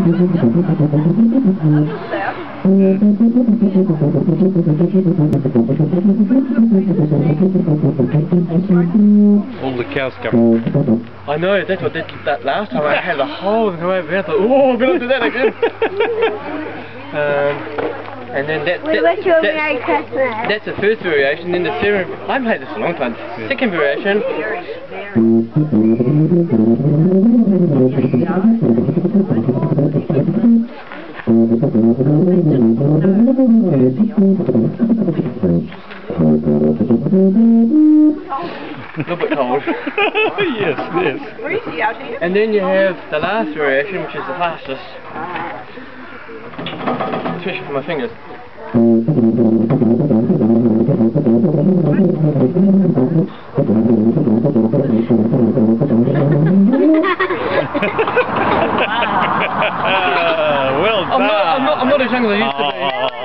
All the cows come. I know, that's what I did that last time. I had the whole come over here. I thought, oh, I'm going to do that again. And then that's the first variation. Then the second, I've had this a long time. Second variation. A little bit cold. Yes, yes. Breezy out here. And then you have the last variation, which is the fastest. Especially for my fingers. Well done. I'm not as young as I used to be.